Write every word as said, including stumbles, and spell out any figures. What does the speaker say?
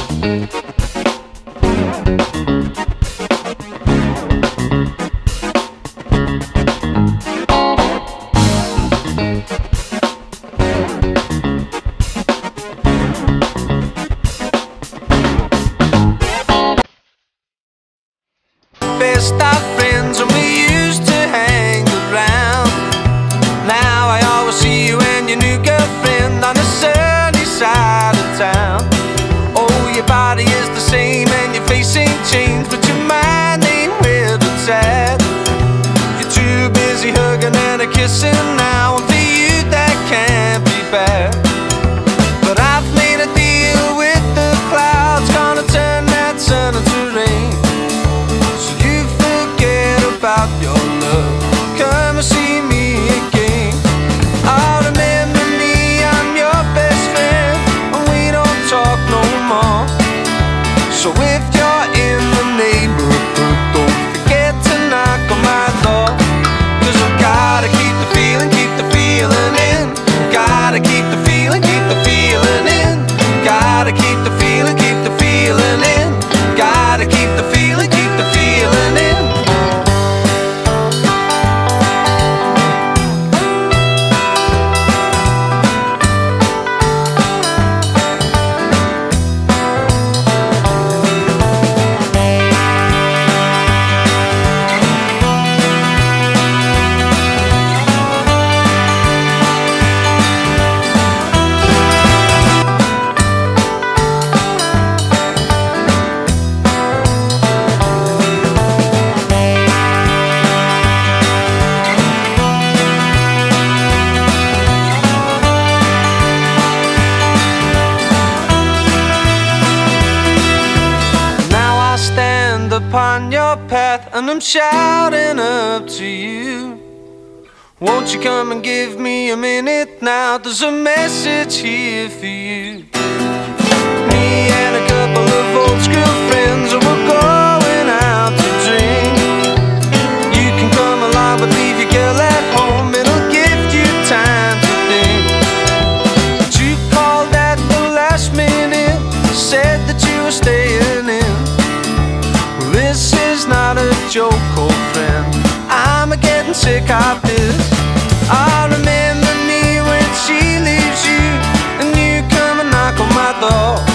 Best of friends when we used to hang around. Now I always see you and your new girlfriend on the sunny side of town. Oh, your body is the same and your face ain't changed, but your mind ain't where it's at. You're too busy hugging and a kissing now, and for you that can't be bad. But I've made a deal with the clouds, gonna turn that sun into rain. So you forget about your love, come and see me again. Oh, remember me, I'm your best friend, and we don't talk no more. So if you're in the neighborhood, don't forget to knock on my door. Cause I've gotta keep the feeling, keep the feeling in. Gotta keep the feeling, keep the feeling in. Gotta keep the feeling, keep the feeling in. Gotta keep the feeling, keep the feeling in. Upon your path, and I'm shouting up to you. Won't you come and give me a minute now? There's a message here for you. Me and a couple of old school friends, and we're going out to drink. You can come along, but leave your girl at home. It'll give you time to think. But you called at the last minute, said that you were staying in. This is not a joke, old friend, I'm getting sick of this. I remember me when she leaves you, and you come and knock on my door.